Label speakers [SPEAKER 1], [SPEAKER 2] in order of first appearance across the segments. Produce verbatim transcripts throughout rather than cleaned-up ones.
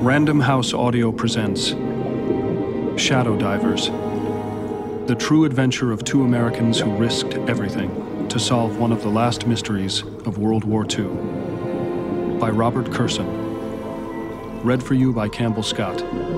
[SPEAKER 1] Random House Audio presents Shadow Divers, the true adventure of two Americans who risked everything to solve one of the last mysteries of World War Two, by Robert Kurson. Read for you by Campbell Scott.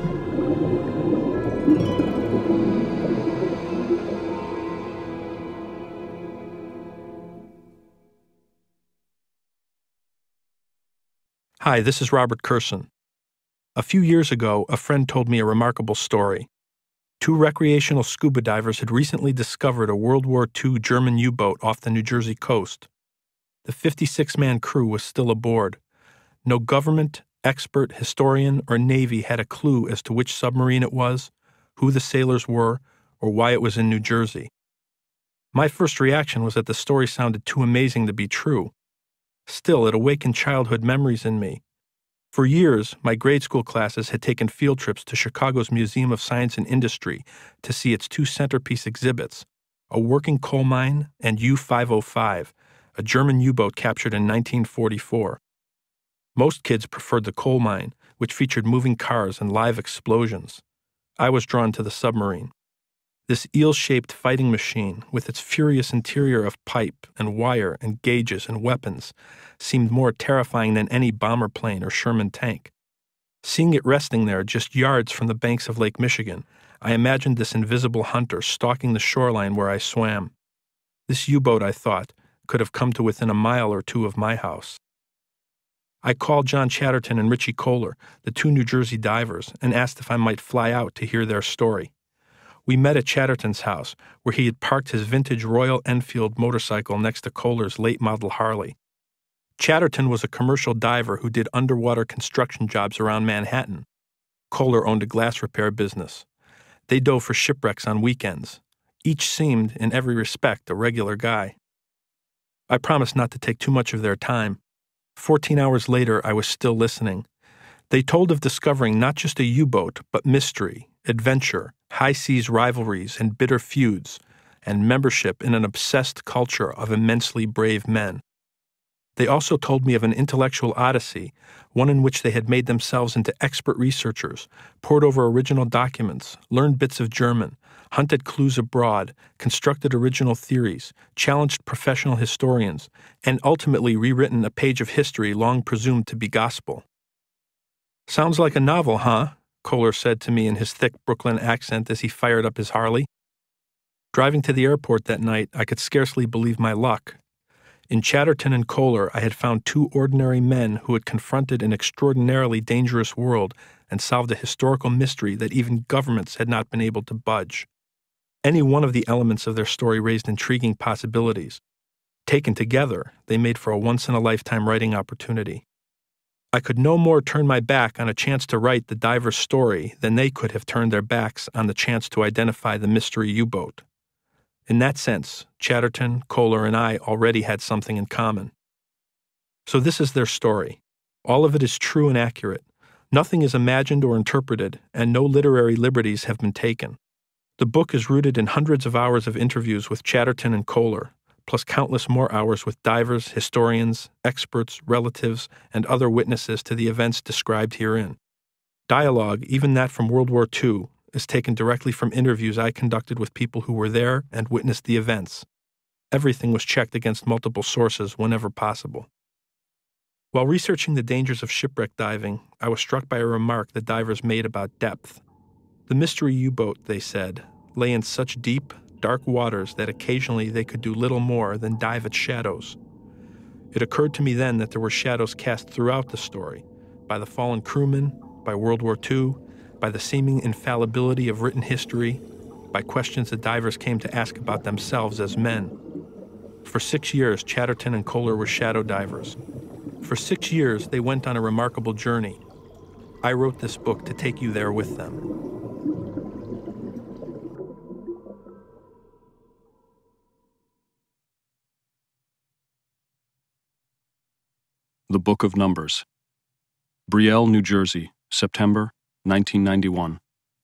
[SPEAKER 2] Hi, this is Robert Kurson. A few years ago, a friend told me a remarkable story. Two recreational scuba divers had recently discovered a World War Two German U-boat off the New Jersey coast. The fifty-six man crew was still aboard. No government, expert, historian, or Navy had a clue as to which submarine it was, who the sailors were, or why it was in New Jersey. My first reaction was that the story sounded too amazing to be true. Still, it awakened childhood memories in me. For years, my grade school classes had taken field trips to Chicago's Museum of Science and Industry to see its two centerpiece exhibits, a working coal mine and U five oh five, a German U-boat captured in nineteen forty-four. Most kids preferred the coal mine, which featured moving cars and live explosions. I was drawn to the submarine. This eel-shaped fighting machine, with its furious interior of pipe and wire and gauges and weapons, seemed more terrifying than any bomber plane or Sherman tank. Seeing it resting there just yards from the banks of Lake Michigan, I imagined this invisible hunter stalking the shoreline where I swam. This U-boat, I thought, could have come to within a mile or two of my house. I called John Chatterton and Richie Kohler, the two New Jersey divers, and asked if I might fly out to hear their story. We met at Chatterton's house, where he had parked his vintage Royal Enfield motorcycle next to Kohler's late-model Harley. Chatterton was a commercial diver who did underwater construction jobs around Manhattan. Kohler owned a glass repair business. They dove for shipwrecks on weekends. Each seemed, in every respect, a regular guy. I promised not to take too much of their time. Fourteen hours later, I was still listening. They told of discovering not just a U-boat, but mystery, adventure, high-seas rivalries and bitter feuds, and membership in an obsessed culture of immensely brave men. They also told me of an intellectual odyssey, one in which they had made themselves into expert researchers, pored over original documents, learned bits of German, hunted clues abroad, constructed original theories, challenged professional historians, and ultimately rewritten a page of history long presumed to be gospel. "Sounds like a novel, huh?" Kohler said to me in his thick Brooklyn accent as he fired up his Harley. Driving to the airport that night, I could scarcely believe my luck. In Chatterton and Kohler, I had found two ordinary men who had confronted an extraordinarily dangerous world and solved a historical mystery that even governments had not been able to budge. Any one of the elements of their story raised intriguing possibilities. Taken together, they made for a once-in-a-lifetime writing opportunity. I could no more turn my back on a chance to write the diver's story than they could have turned their backs on the chance to identify the mystery U-boat. In that sense, Chatterton, Kohler, and I already had something in common. So this is their story. All of it is true and accurate. Nothing is imagined or interpreted, and no literary liberties have been taken. The book is rooted in hundreds of hours of interviews with Chatterton and Kohler, plus countless more hours with divers, historians, experts, relatives, and other witnesses to the events described herein. Dialogue, even that from World War Two, is taken directly from interviews I conducted with people who were there and witnessed the events. Everything was checked against multiple sources whenever possible. While researching the dangers of shipwreck diving, I was struck by a remark the divers made about depth. The mystery U-boat, they said, lay in such deep, dark waters that occasionally they could do little more than dive at shadows. It occurred to me then that there were shadows cast throughout the story, by the fallen crewmen, by World War Two, by the seeming infallibility of written history, by questions the divers came to ask about themselves as men. For six years, Chatterton and Kohler were shadow divers. For six years, they went on a remarkable journey. I wrote this book to take you there with them.
[SPEAKER 1] The Book of Numbers. Brielle, New Jersey, September nineteen ninety-one.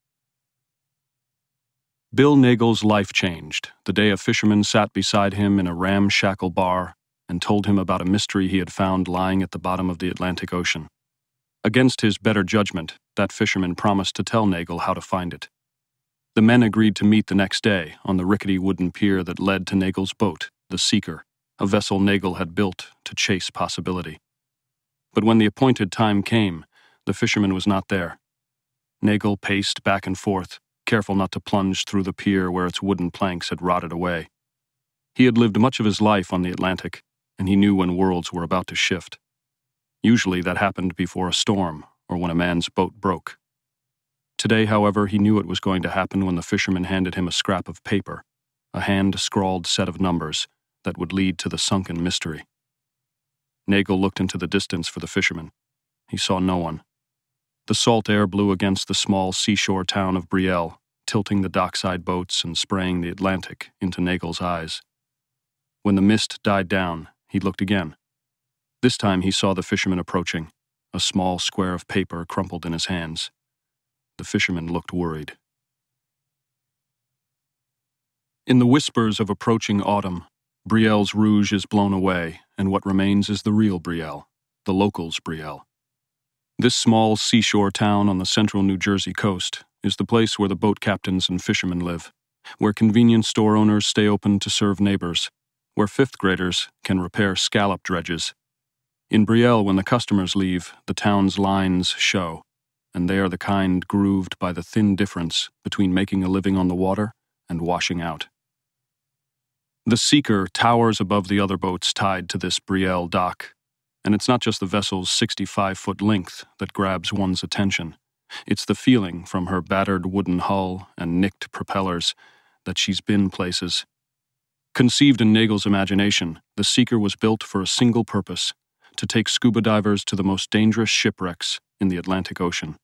[SPEAKER 1] Bill Nagel's life changed the day a fisherman sat beside him in a ramshackle bar and told him about a mystery he had found lying at the bottom of the Atlantic Ocean. Against his better judgment, that fisherman promised to tell Nagel how to find it. The men agreed to meet the next day on the rickety wooden pier that led to Nagel's boat, the Seeker, a vessel Nagel had built to chase possibility. But when the appointed time came, the fisherman was not there. Nagel paced back and forth, careful not to plunge through the pier where its wooden planks had rotted away. He had lived much of his life on the Atlantic, and he knew when worlds were about to shift. Usually that happened before a storm or when a man's boat broke. Today, however, he knew it was going to happen when the fisherman handed him a scrap of paper, a hand-scrawled set of numbers that would lead to the sunken mystery. Nagel looked into the distance for the fisherman. He saw no one. The salt air blew against the small seashore town of Brielle, tilting the dockside boats and spraying the Atlantic into Nagel's eyes. When the mist died down, he looked again. This time he saw the fisherman approaching, a small square of paper crumpled in his hands. The fisherman looked worried. In the whispers of approaching autumn, Brielle's rouge is blown away, and what remains is the real Brielle, the locals' Brielle. This small seashore town on the central New Jersey coast is the place where the boat captains and fishermen live, where convenience store owners stay open to serve neighbors, where fifth graders can repair scallop dredges. In Brielle, when the customers leave, the town's lines show, and they are the kind grooved by the thin difference between making a living on the water and washing out. The Seeker towers above the other boats tied to this Brielle dock, and it's not just the vessel's sixty-five-foot length that grabs one's attention. It's the feeling from her battered wooden hull and nicked propellers that she's been places. Conceived in Nagel's imagination, the Seeker was built for a single purpose, to take scuba divers to the most dangerous shipwrecks in the Atlantic Ocean.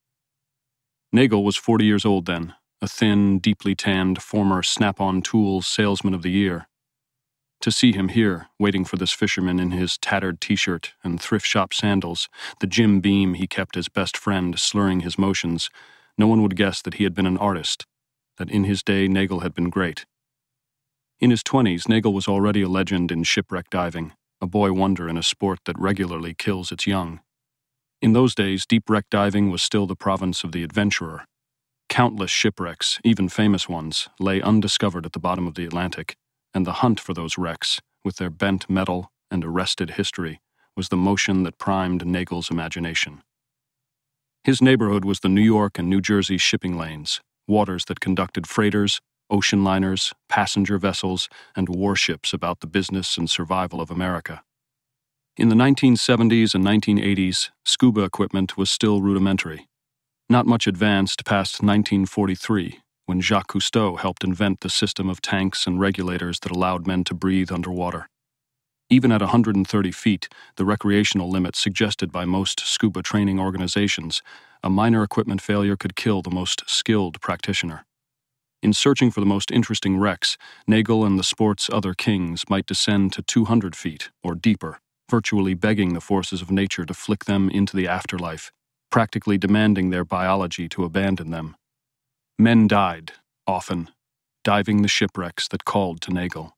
[SPEAKER 1] Nagel was forty years old then, a thin, deeply tanned former Snap-on Tools Salesman of the Year. To see him here, waiting for this fisherman in his tattered t-shirt and thrift shop sandals, the Jim Beam he kept as best friend slurring his motions, no one would guess that he had been an artist, that in his day Nagel had been great. In his twenties, Nagel was already a legend in shipwreck diving, a boy wonder in a sport that regularly kills its young. In those days, deep wreck diving was still the province of the adventurer. Countless shipwrecks, even famous ones, lay undiscovered at the bottom of the Atlantic, and the hunt for those wrecks, with their bent metal and arrested history, was the motion that primed Nagel's imagination. His neighborhood was the New York and New Jersey shipping lanes, waters that conducted freighters, ocean liners, passenger vessels, and warships about the business and survival of America. In the nineteen seventies and nineteen eighties, scuba equipment was still rudimentary. Not much advanced past nineteen forty-three, when Jacques Cousteau helped invent the system of tanks and regulators that allowed men to breathe underwater. Even at one hundred thirty feet, the recreational limit suggested by most scuba training organizations, a minor equipment failure could kill the most skilled practitioner. In searching for the most interesting wrecks, Nagel and the sport's other kings might descend to two hundred feet or deeper, virtually begging the forces of nature to flick them into the afterlife, practically demanding their biology to abandon them. Men died, often, diving the shipwrecks that called to Nagel.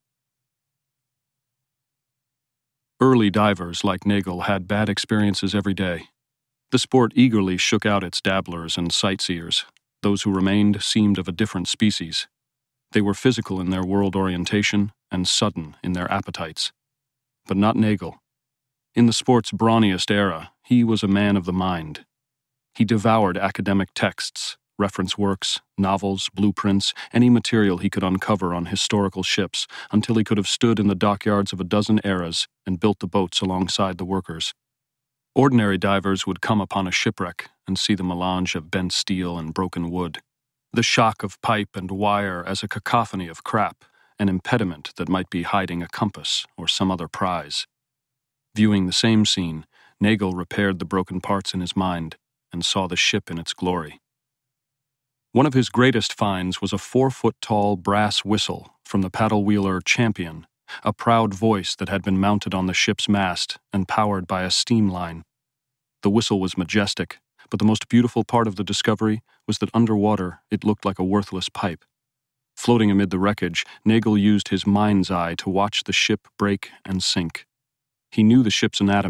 [SPEAKER 1] Early divers like Nagel had bad experiences every day. The sport eagerly shook out its dabblers and sightseers. Those who remained seemed of a different species. They were physical in their world orientation and sudden in their appetites. But not Nagel. In the sport's brawniest era, he was a man of the mind. He devoured academic texts, reference works, novels, blueprints, any material he could uncover on historical ships until he could have stood in the dockyards of a dozen eras and built the boats alongside the workers. Ordinary divers would come upon a shipwreck and see the melange of bent steel and broken wood, the shock of pipe and wire as a cacophony of crap, an impediment that might be hiding a compass or some other prize. Viewing the same scene, Nagel repaired the broken parts in his mind and saw the ship in its glory. One of his greatest finds was a four-foot-tall brass whistle from the paddle-wheeler Champion, a proud voice that had been mounted on the ship's mast and powered by a steam line. The whistle was majestic, but the most beautiful part of the discovery was that underwater it looked like a worthless pipe. Floating amid the wreckage, Nagel used his mind's eye to watch the ship break and sink. He knew the ship's anatomy,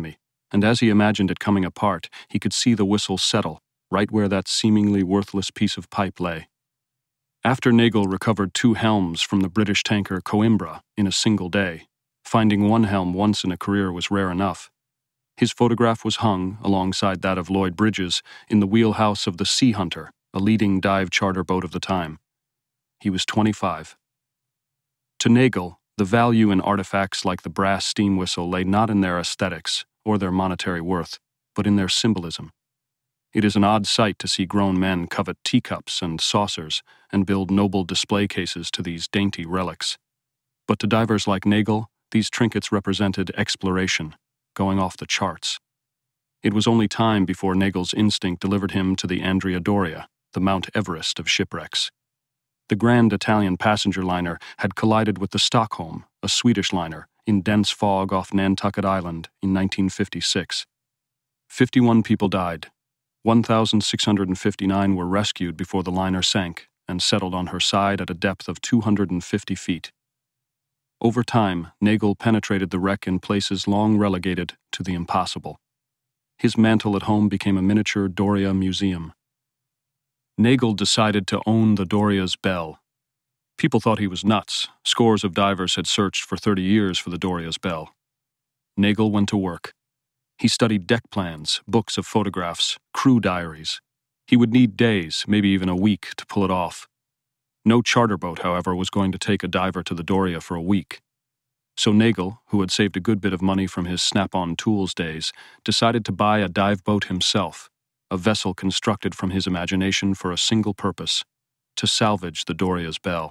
[SPEAKER 1] and as he imagined it coming apart, he could see the whistle settle, right where that seemingly worthless piece of pipe lay. After Nagel recovered two helms from the British tanker Coimbra in a single day, finding one helm once in a career was rare enough. His photograph was hung, alongside that of Lloyd Bridges, in the wheelhouse of the Sea Hunter, a leading dive charter boat of the time. He was twenty-five. To Nagel, the value in artifacts like the brass steam whistle lay not in their aesthetics or their monetary worth, but in their symbolism. It is an odd sight to see grown men covet teacups and saucers and build noble display cases to these dainty relics. But to divers like Nagel, these trinkets represented exploration, going off the charts. It was only time before Nagel's instinct delivered him to the Andrea Doria, the Mount Everest of shipwrecks. The grand Italian passenger liner had collided with the Stockholm, a Swedish liner, in dense fog off Nantucket Island in nineteen fifty-six. Fifty-one people died. one thousand six hundred fifty-nine were rescued before the liner sank and settled on her side at a depth of two hundred fifty feet. Over time, Nagel penetrated the wreck in places long relegated to the impossible. His mantle at home became a miniature Doria museum. Nagel decided to own the Doria's bell. People thought he was nuts. Scores of divers had searched for thirty years for the Doria's bell. Nagel went to work. He studied deck plans, books of photographs, crew diaries. He would need days, maybe even a week, to pull it off. No charter boat, however, was going to take a diver to the Doria for a week. So Nagel, who had saved a good bit of money from his Snap-on Tools days, decided to buy a dive boat himself, a vessel constructed from his imagination for a single purpose: to salvage the Doria's bell.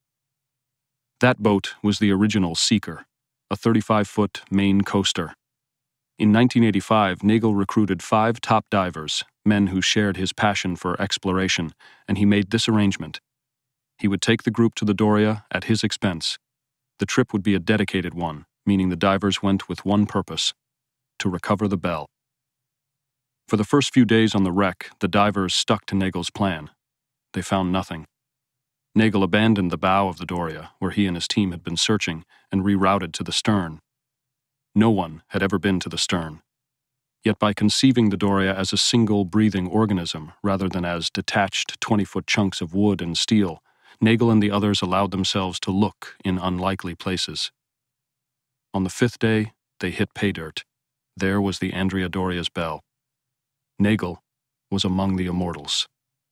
[SPEAKER 1] That boat was the original Seeker, a thirty-five foot Maine coaster. In nineteen eighty-five, Nagel recruited five top divers, men who shared his passion for exploration, and he made this arrangement. He would take the group to the Doria at his expense. The trip would be a dedicated one, meaning the divers went with one purpose: to recover the bell. For the first few days on the wreck, the divers stuck to Nagel's plan. They found nothing. Nagel abandoned the bow of the Doria, where he and his team had been searching, and rerouted to the stern. No one had ever been to the stern. Yet by conceiving the Doria as a single breathing organism rather than as detached twenty-foot chunks of wood and steel, Nagel and the others allowed themselves to look in unlikely places. On the fifth day, they hit pay dirt. There was the Andrea Doria's bell. Nagel was among the immortals.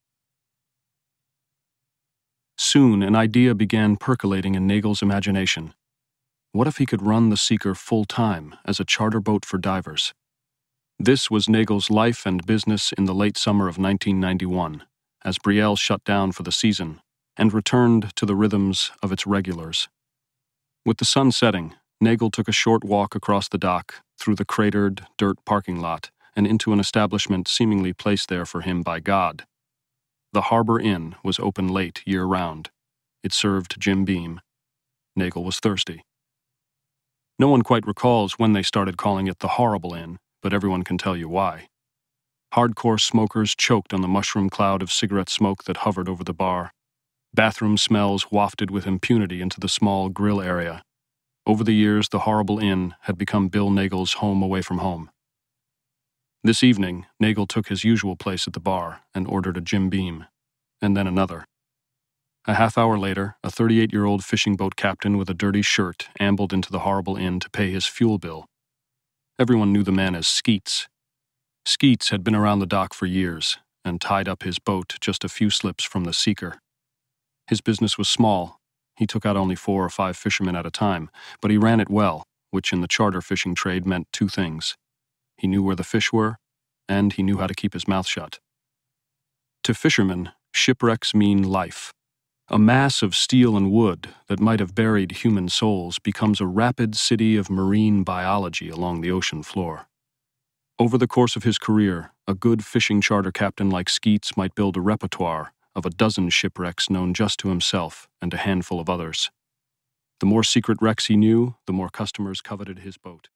[SPEAKER 1] Soon, an idea began percolating in Nagel's imagination. What if he could run the Seeker full-time as a charter boat for divers? This was Nagel's life and business in the late summer of nineteen ninety-one, as Brielle shut down for the season and returned to the rhythms of its regulars. With the sun setting, Nagel took a short walk across the dock, through the cratered, dirt parking lot, and into an establishment seemingly placed there for him by God. The Harbor Inn was open late year-round. It served Jim Beam. Nagel was thirsty. No one quite recalls when they started calling it the Horrible Inn, but everyone can tell you why. Hardcore smokers choked on the mushroom cloud of cigarette smoke that hovered over the bar. Bathroom smells wafted with impunity into the small grill area. Over the years, the Horrible Inn had become Bill Nagel's home away from home. This evening, Nagel took his usual place at the bar and ordered a Jim Beam, and then another. A half hour later, a thirty-eight-year-old fishing boat captain with a dirty shirt ambled into the Horrible Inn to pay his fuel bill. Everyone knew the man as Skeets. Skeets had been around the dock for years and tied up his boat just a few slips from the Seeker. His business was small. He took out only four or five fishermen at a time, but he ran it well, which in the charter fishing trade meant two things. He knew where the fish were, and he knew how to keep his mouth shut. To fishermen, shipwrecks mean life. A mass of steel and wood that might have buried human souls becomes a rapid city of marine biology along the ocean floor. Over the course of his career, a good fishing charter captain like Skeets might build a repertoire of a dozen shipwrecks known just to himself and a handful of others. The more secret wrecks he knew, the more customers coveted his boat.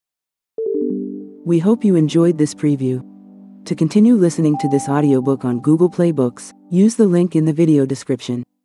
[SPEAKER 3] We hope you enjoyed this preview. To continue listening to this audiobook on Google Play Books, use the link in the video description.